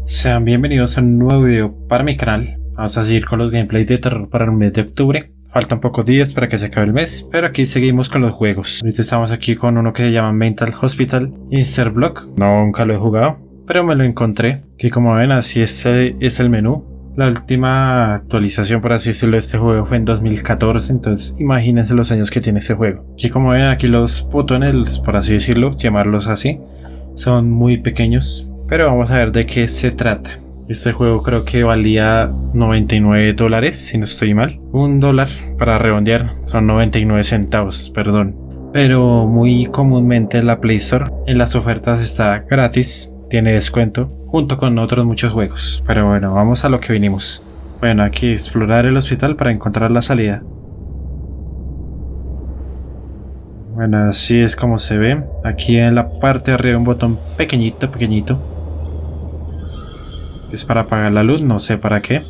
Sean bienvenidos a un nuevo video para mi canal. Vamos a seguir con los gameplays de terror para el mes de octubre. Faltan pocos días para que se acabe el mes, pero aquí seguimos con los juegos. Ahorita estamos aquí con uno que se llama Mental Hospital Insert Block. Nunca lo he jugado, pero me lo encontré. Y como ven, así es el menú. La última actualización, por así decirlo, de este juego fue en 2014, entonces imagínense los años que tiene este juego. Y como ven, aquí los botones, por así decirlo, llamarlos así, son muy pequeños. Pero vamos a ver de qué se trata. Este juego creo que valía $99, si no estoy mal. $1 para redondear, son 99 centavos, perdón. Pero muy comúnmente en la Play Store, en las ofertas está gratis, tiene descuento, junto con otros muchos juegos. Pero bueno, vamos a lo que vinimos. Bueno, aquí explorar el hospital para encontrar la salida. Bueno, así es como se ve. Aquí en la parte de arriba un botón pequeñito. Es para apagar la luz, no sé para qué.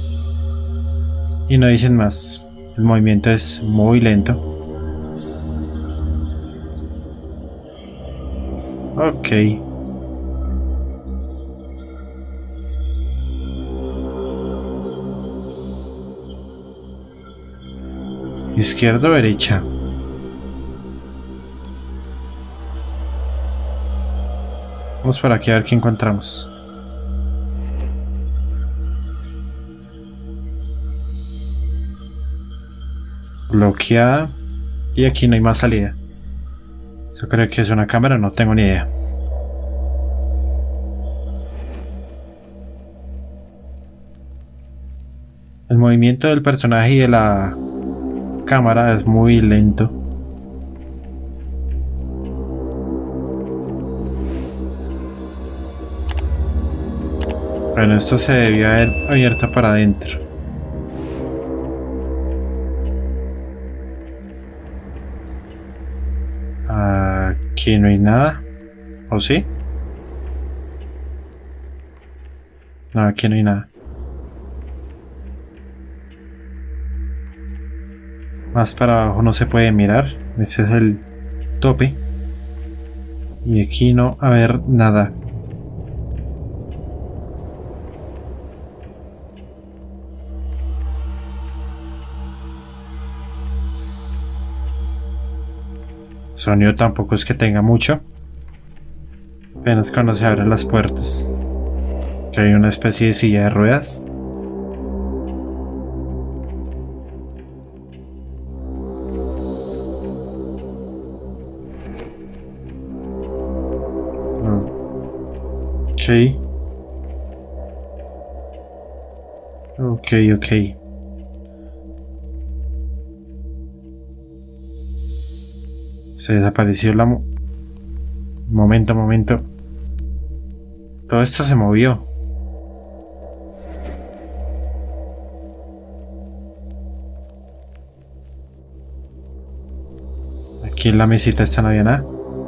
Y no dicen más. El movimiento es muy lento. Ok. Izquierda o derecha. Vamos por aquí a ver qué encontramos. Bloqueada. Y aquí no hay más salida. Yo creo que es una cámara, no tengo ni idea. El movimiento del personaje y de la cámara es muy lento. Bueno, esto se debía haber abierto para adentro. Aquí no hay nada. ¿O sí? No, aquí no hay nada. Más para abajo no se puede mirar. Ese es el tope. Y aquí no va a haber nada. Sonido tampoco es que tenga mucho. Apenas cuando se abren las puertas. Que hay una especie de silla de ruedas. Ok. Se desapareció la... Momento. Todo esto se movió. Aquí en la mesita esta no había nada.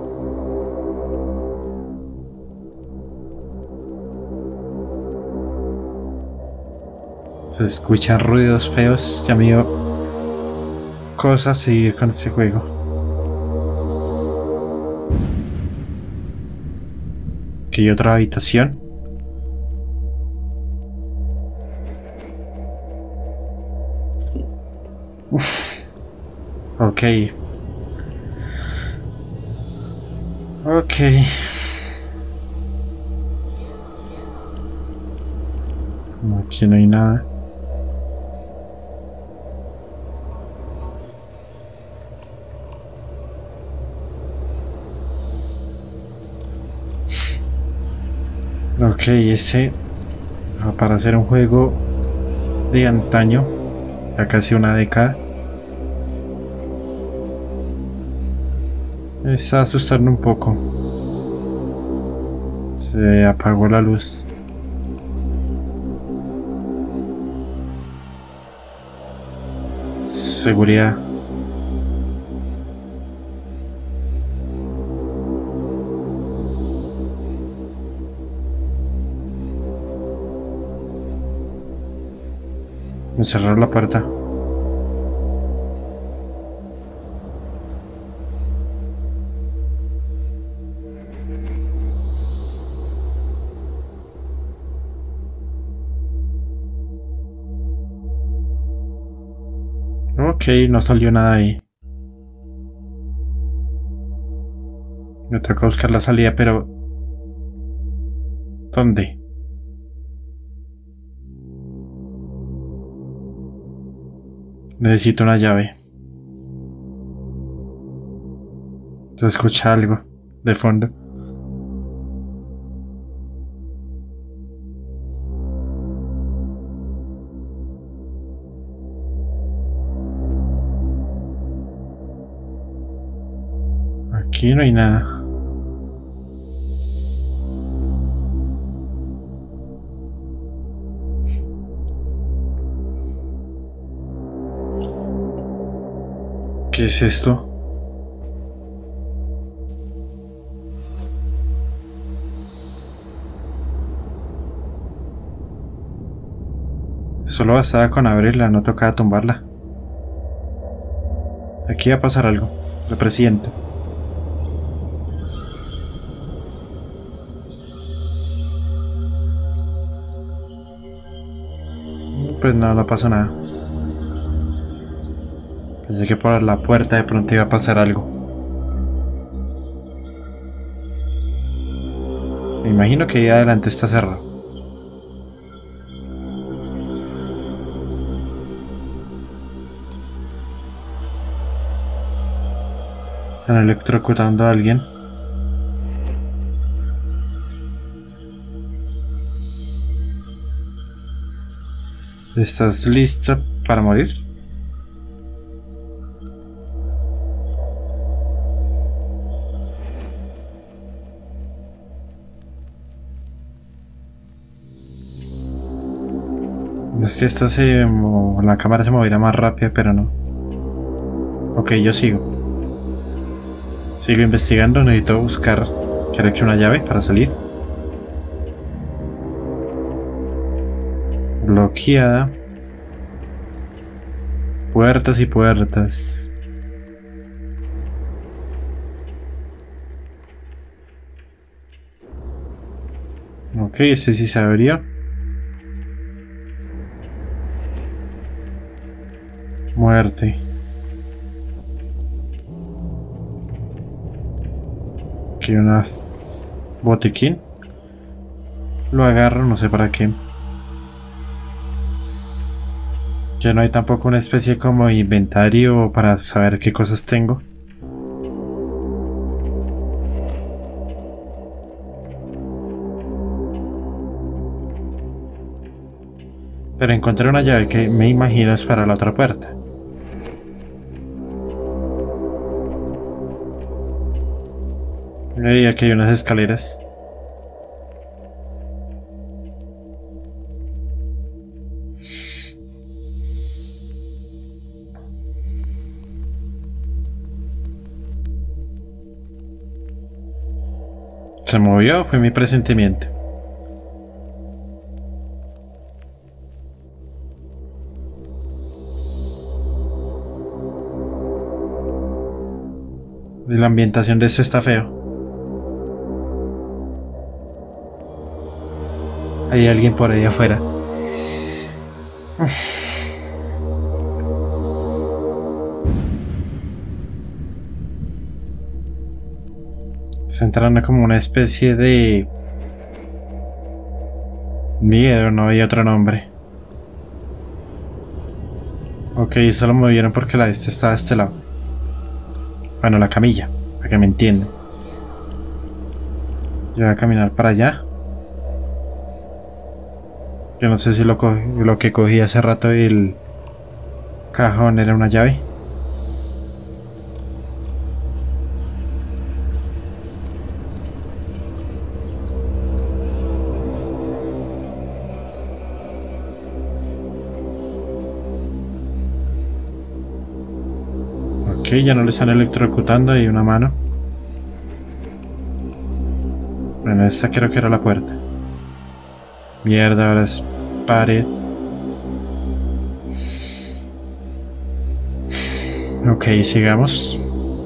Se escuchan ruidos feos. Ya me dio cosas seguir con este juego. Aquí hay otra habitación. Ok. Aquí no hay nada. Ok, ese para hacer un juego de antaño, ya casi una década, me está asustando un poco. Se apagó la luz. Seguridad. Me cerraron la puerta. Ok, no salió nada ahí. Me toca buscar la salida, pero... ¿dónde? Necesito una llave. Se escucha algo de fondo. Aquí no hay nada. ¿Qué es esto? Solo bastaba con abrirla, no tocaba tumbarla. Aquí va a pasar algo. Lo presiento. Pues no, no pasó nada. Pensé que por la puerta de pronto iba a pasar algo. Me imagino que ahí adelante está cerrado. Están electrocutando a alguien. ¿Estás lista para morir? Es que esta la cámara se moverá más rápida, pero no. Ok, yo sigo. Sigo investigando, necesito buscar, creo que una llave para salir. Bloqueada. Puertas y puertas. Ok, ese sí se abrió. Muerte. Aquí unas botiquín. Lo agarro, no sé para qué. Ya no hay tampoco una especie como inventario para saber qué cosas tengo. Pero encontré una llave que me imagino es para la otra puerta. Y aquí hay unas escaleras. ¿Se movió? Fue mi presentimiento. Y la ambientación de esto está feo. Hay alguien por ahí afuera. Se entrando como una especie de miedo, no hay otro nombre. Ok, eso lo movieron porque la de este estaba a este lado. Bueno, la camilla, para que me entiendan. Yo voy a caminar para allá. Yo no sé si lo que cogí hace rato el cajón era una llave. Ok, ya no le están electrocutando, hay una mano. Bueno, esta creo que era la puerta. Mierda, ahora es pared. Ok, sigamos.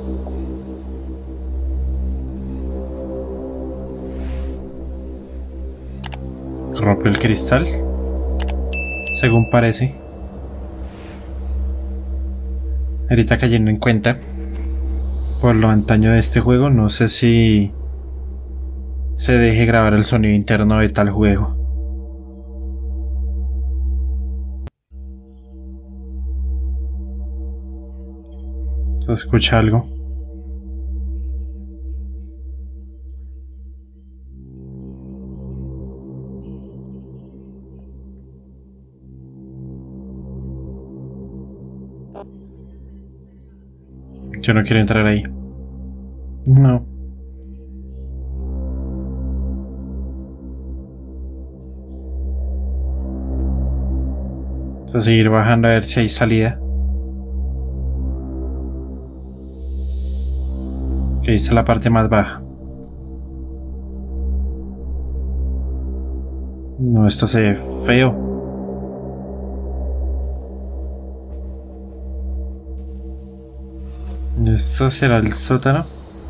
Rompe el cristal. Según parece. Ahorita cayendo en cuenta por lo antaño de este juego, no sé si se deje grabar el sonido interno de tal juego. ¿Se escucha algo? Yo no quiero entrar ahí. No. Vamos a seguir bajando a ver si hay salida. Ok, esta es la parte más baja. No, esto se ve feo. ¿Esto será el sótano?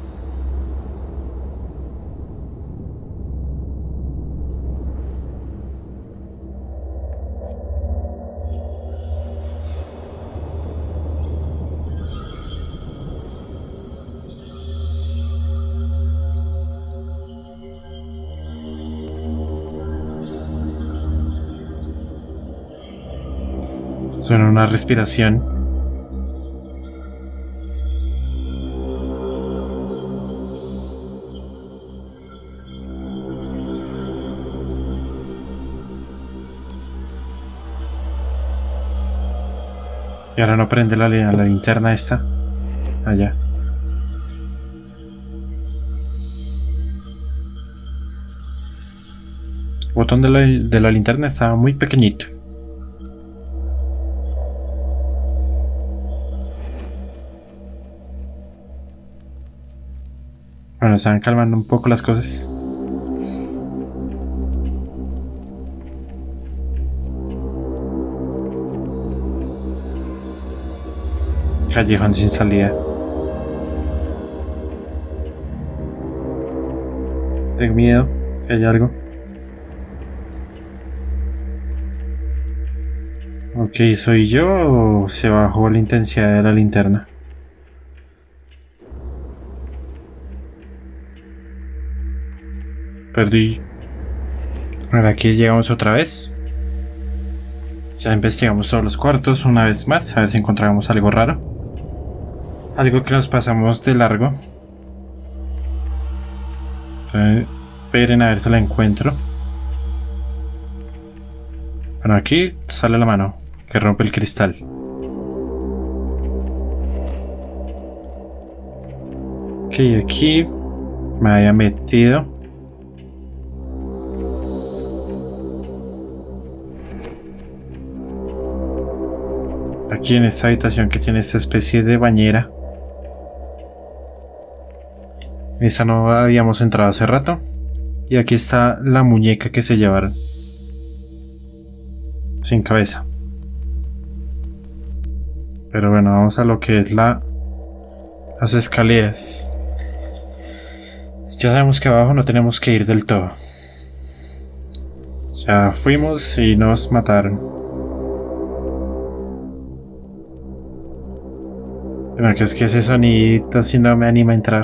Suena una respiración. Y ahora no prende la linterna esta. Allá. El botón de la linterna estaba muy pequeñito. Bueno, estaban calmando un poco las cosas. Callejón sin salida. Tengo miedo que haya algo. Ok, ¿soy yo o se bajó la intensidad de la linterna? Perdí. Ahora aquí llegamos otra vez. Ya investigamos todos los cuartos una vez más, a ver si encontramos algo raro. Algo que nos pasamos de largo. Esperen a ver si la encuentro. Bueno, aquí sale la mano que rompe el cristal. Ok, aquí me había metido. Aquí en esta habitación que tiene esta especie de bañera. Esa no habíamos entrado hace rato. Y aquí está la muñeca que se llevaron. Sin cabeza. Pero bueno, vamos a lo que es las escaleras. Ya sabemos que abajo no tenemos que ir del todo. Ya fuimos y nos mataron. Bueno, que es que ese sonidito así no me anima a entrar.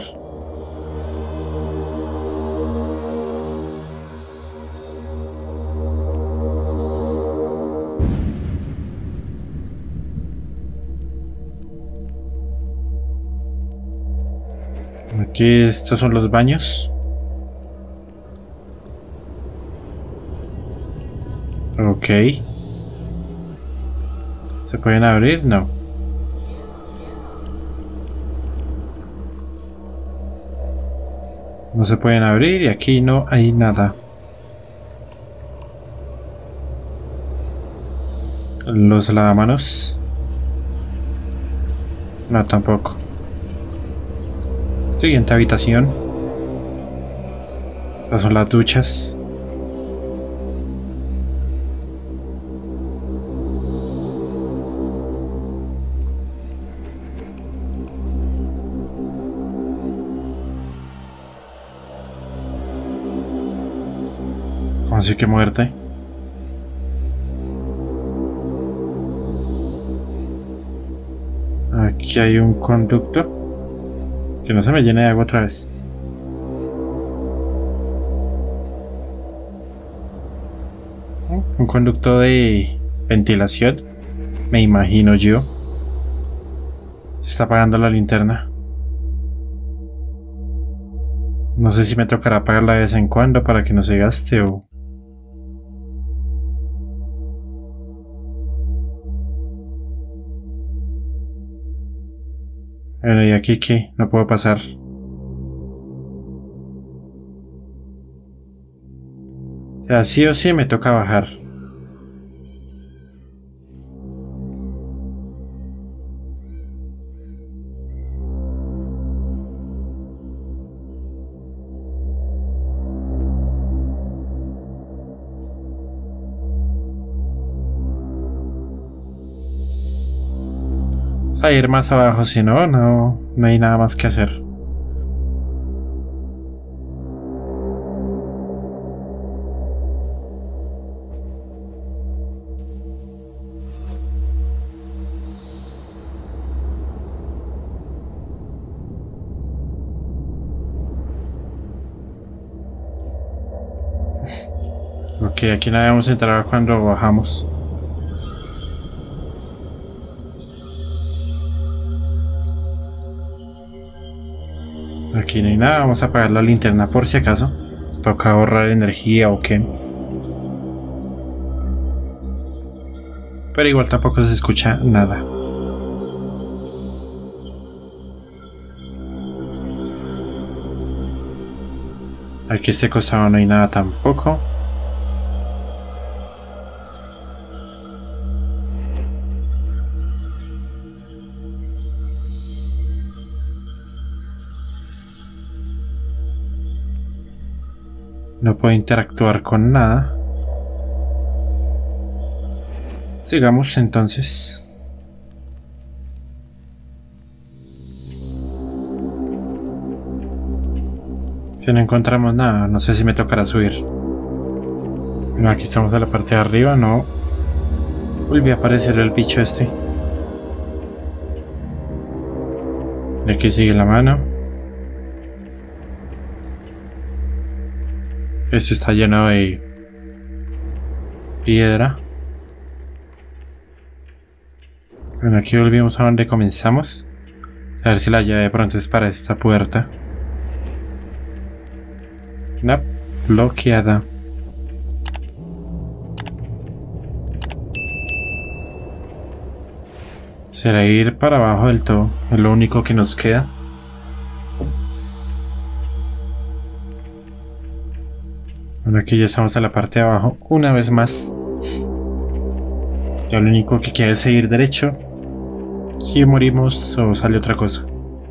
Aquí estos son los baños. Ok. ¿Se pueden abrir? No. No se pueden abrir y aquí no hay nada. Los lavamanos. No, tampoco. Siguiente habitación. Estas son las duchas. Así que muerte. Aquí hay un conducto. Que no se me llene de agua otra vez. Un conducto de ventilación. Me imagino yo. Se está apagando la linterna. No sé si me tocará apagarla de vez en cuando para que no se gaste o... Bueno, ¿y aquí qué? No puedo pasar. O sea, sí o sí me toca bajar. Vamos a ir más abajo, si no, no hay nada más que hacer. Ok, aquí no debemos entrar cuando bajamos. Aquí no hay nada, vamos a apagar la linterna por si acaso. Toca ahorrar energía o qué. Pero igual tampoco se escucha nada. Aquí este costado no hay nada tampoco. No puedo interactuar con nada. Sigamos entonces. Si no encontramos nada, no sé si me tocará subir. Bueno, aquí estamos en la parte de arriba, no. Volvió a aparecer el bicho este. Y aquí sigue la mano. Esto está lleno de piedra. Bueno, aquí volvimos a donde comenzamos. A ver si la llave de pronto es para esta puerta. No, bloqueada. Será ir para abajo del todo. Es lo único que nos queda. Bueno, aquí ya estamos en la parte de abajo. Una vez más. Ya lo único que queda es seguir derecho. Si morimos o sale otra cosa.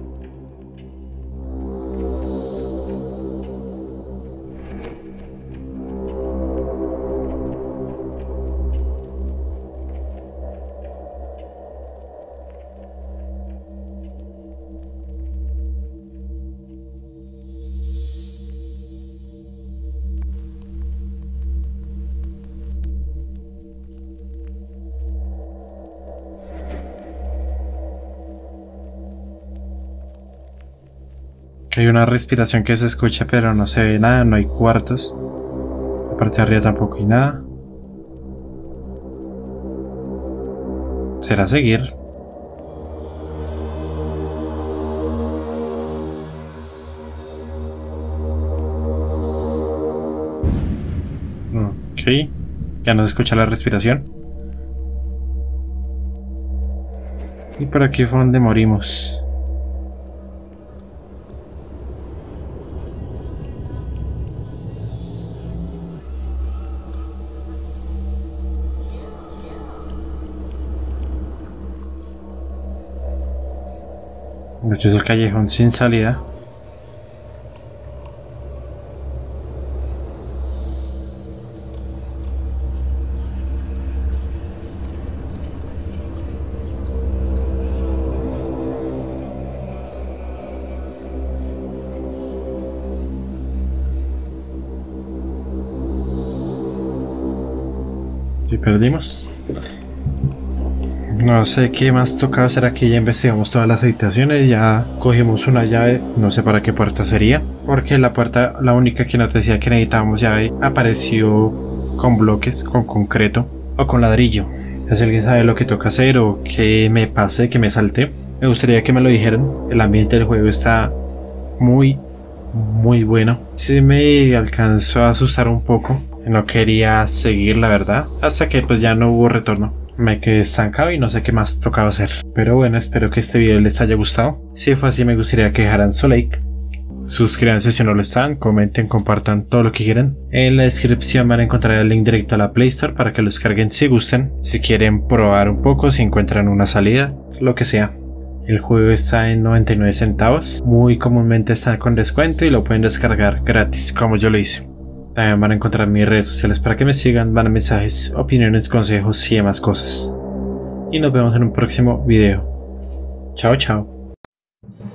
Que hay una respiración que se escucha, pero no se ve nada, no hay cuartos. La parte de arriba tampoco hay nada. ¿Será seguir? Ok, ya no se escucha la respiración. Y por aquí fue donde morimos. Aquí es el callejón sin salida. Y perdimos. No sé qué más tocaba hacer aquí, ya investigamos todas las habitaciones, ya cogimos una llave, no sé para qué puerta sería, porque la puerta, la única que nos decía que necesitábamos llave, apareció con bloques, con concreto o con ladrillo. Si alguien sabe lo que toca hacer o que me pase, que me salte, me gustaría que me lo dijeran. El ambiente del juego está muy bueno. Sí me alcanzó a asustar un poco, no quería seguir la verdad, hasta que pues ya no hubo retorno. Me quedé estancado y no sé qué más tocaba hacer. Pero bueno, espero que este video les haya gustado. Si fue así, me gustaría que dejaran su like. Suscríbanse si no lo están, comenten, compartan todo lo que quieran. En la descripción van a encontrar el link directo a la Play Store para que lo descarguen si gusten. Si quieren probar un poco, si encuentran una salida, lo que sea. El juego está en 99 centavos. Muy comúnmente está con descuento y lo pueden descargar gratis, como yo lo hice. También van a encontrar mis redes sociales para que me sigan, van a mensajes, opiniones, consejos y demás cosas. Y nos vemos en un próximo video. Chao, chao.